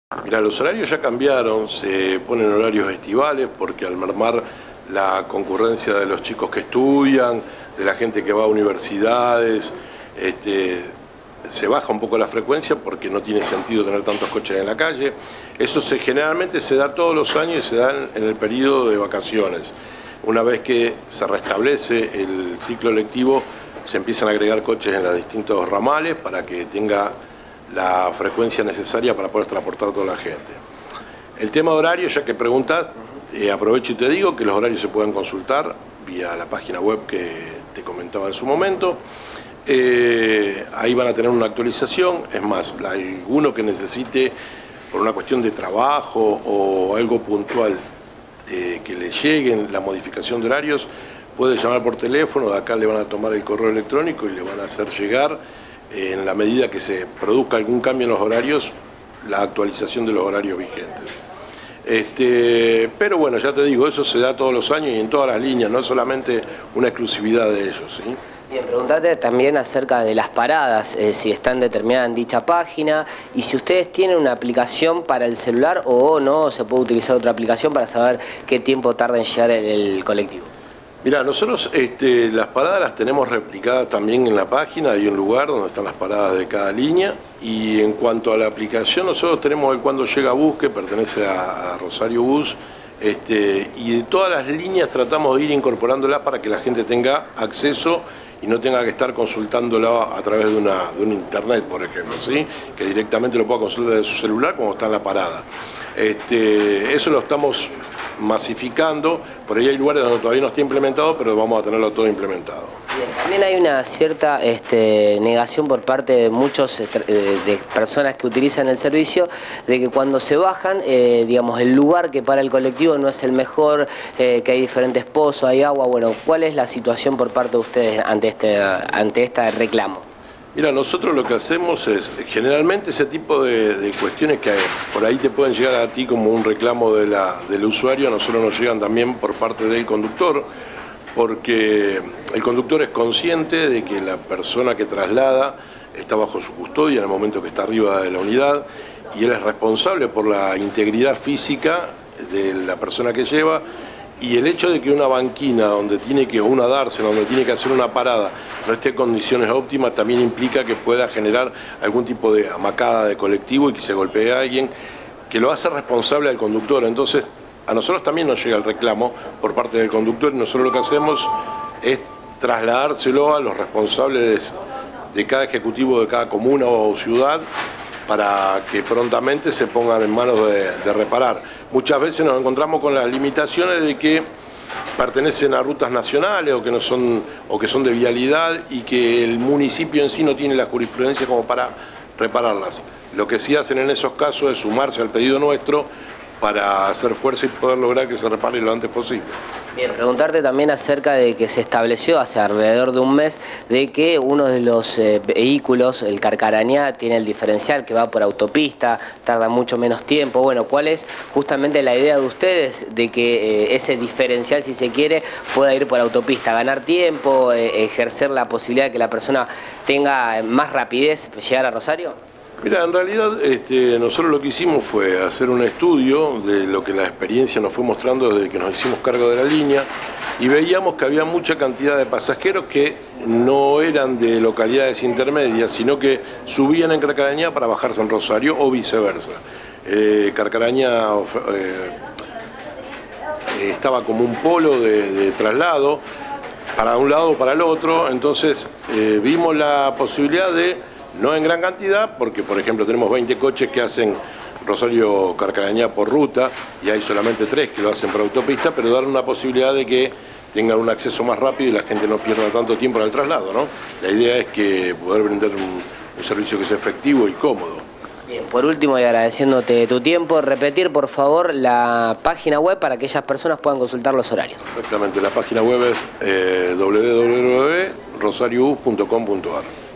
Mira, los horarios ya cambiaron, se ponen horarios estivales porque al mermar la concurrencia de los chicos que estudian, de la gente que va a universidades, se baja un poco la frecuencia porque no tiene sentido tener tantos coches en la calle. Eso generalmente se da todos los años y se da en el periodo de vacaciones. Una vez que se restablece el ciclo lectivo, se empiezan a agregar coches en los distintos ramales para que tenga la frecuencia necesaria para poder transportar a toda la gente. El tema de horario, ya que preguntas, aprovecho y te digo que los horarios se pueden consultar vía la página web que te comentaba en su momento. Ahí van a tener una actualización, es más, alguno que necesite por una cuestión de trabajo o algo puntual que le lleguen la modificación de horarios, puede llamar por teléfono, de acá le van a tomar el correo electrónico y le van a hacer llegar, en la medida que se produzca algún cambio en los horarios, la actualización de los horarios vigentes. Pero bueno, ya te digo, eso se da todos los años y en todas las líneas, no es solamente una exclusividad de ellos, ¿sí? Bien, preguntarte también acerca de las paradas, si están determinadas en dicha página y si ustedes tienen una aplicación para el celular o no, se puede utilizar otra aplicación para saber qué tiempo tarda en llegar el colectivo. Mira, nosotros las paradas las tenemos replicadas también en la página, hay un lugar donde están las paradas de cada línea, y en cuanto a la aplicación, nosotros tenemos el Cuando Llega Bus, que pertenece a Rosario Bus, y de todas las líneas tratamos de ir incorporándola para que la gente tenga acceso y no tenga que estar consultándolo a través de un internet, por ejemplo, ¿sí? Que directamente lo pueda consultar desde su celular como está en la parada. Eso lo estamos masificando, por ahí hay lugares donde todavía no está implementado, pero vamos a tenerlo todo implementado. Bien, también hay una cierta negación por parte de muchos de personas que utilizan el servicio, de que cuando se bajan, digamos, el lugar que para el colectivo no es el mejor, que hay diferentes pozos, hay agua. Bueno, ¿cuál es la situación por parte de ustedes ante este reclamo? Mira, nosotros lo que hacemos es, generalmente ese tipo de cuestiones que por ahí te pueden llegar a ti como un reclamo del usuario, a nosotros nos llegan también por parte del conductor, porque el conductor es consciente de que la persona que traslada está bajo su custodia en el momento que está arriba de la unidad, y él es responsable por la integridad física de la persona que lleva. Y el hecho de que una banquina donde tiene que, una dársena donde tiene que hacer una parada no esté en condiciones óptimas también implica que pueda generar algún tipo de hamacada de colectivo y que se golpee a alguien, que lo hace responsable al conductor. Entonces, a nosotros también nos llega el reclamo por parte del conductor y nosotros lo que hacemos es trasladárselo a los responsables de cada ejecutivo de cada comuna o ciudad, para que prontamente se pongan en manos de reparar. Muchas veces nos encontramos con las limitaciones de que pertenecen a rutas nacionales o que son de vialidad y que el municipio en sí no tiene la jurisprudencia como para repararlas. Lo que sí hacen en esos casos es sumarse al pedido nuestro para hacer fuerza y poder lograr que se repare lo antes posible. Bien, preguntarte también acerca de que se estableció hace alrededor de un mes de que uno de los vehículos, el Carcarañá, tiene el diferencial que va por autopista, tarda mucho menos tiempo. Bueno, ¿cuál es justamente la idea de ustedes de que ese diferencial, si se quiere, pueda ir por autopista, ganar tiempo, ejercer la posibilidad de que la persona tenga más rapidez, llegar a Rosario? Mira, en realidad nosotros lo que hicimos fue hacer un estudio de lo que la experiencia nos fue mostrando desde que nos hicimos cargo de la línea, y veíamos que había mucha cantidad de pasajeros que no eran de localidades intermedias, sino que subían en Carcarañá para bajarse en Rosario o viceversa. Carcarañá estaba como un polo de traslado para un lado o para el otro, entonces vimos la posibilidad de, no en gran cantidad, porque por ejemplo tenemos 20 coches que hacen Rosario-Carcarañá por ruta y hay solamente 3 que lo hacen por autopista, pero dar una posibilidad de que tengan un acceso más rápido y la gente no pierda tanto tiempo en el traslado, ¿no? La idea es que poder brindar un servicio que sea efectivo y cómodo. Bien, por último, y agradeciéndote tu tiempo, repetir por favor la página web para que aquellas personas puedan consultar los horarios. Exactamente, la página web es www.rosariobus.com.ar.